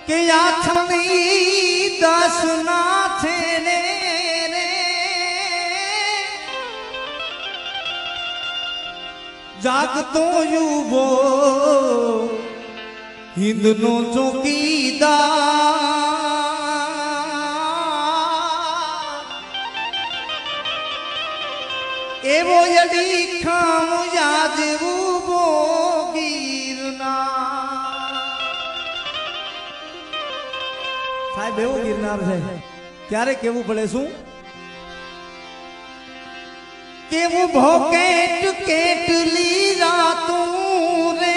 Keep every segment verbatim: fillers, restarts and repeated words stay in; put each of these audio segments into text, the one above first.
કે આઠમી દસ ના છે ને રે જાગતો યુવો હિંદનો ચોકીદાર એવો યડી ખામ યાજવું બોગીરના સાહેબ એવો ગિરનાર છે ક્યારે કેવું પડે શું કેવું ભોકેટ કેટલી રાતું રે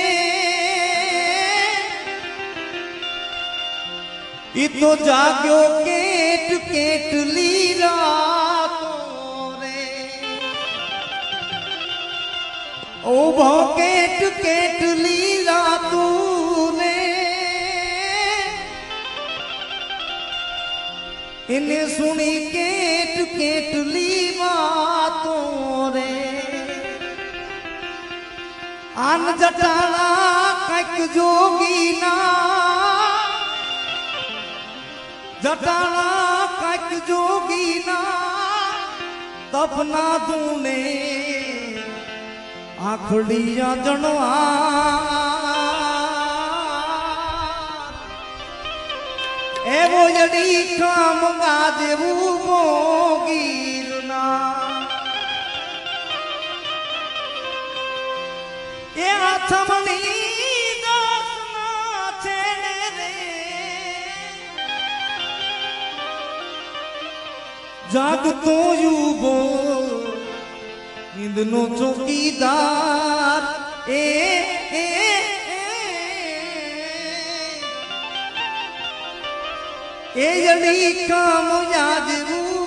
ઈ તો જાગ્યો કેટ કેટલી રાતું રે ઓ ભોકેટ કેટલી રાતું રે इन्हें सुनी केट केटली बातों रे आन जटाला कक जोगी ना जटाला कक जोगी ना तपना तूने आखड़िया जनवा एवो यडी काम गाजेवू बोगीरना ए आथमनी दासना छेड़े रे जागतो युवो हिंदनो चौकीदार ए ए ए यडी काम याजरू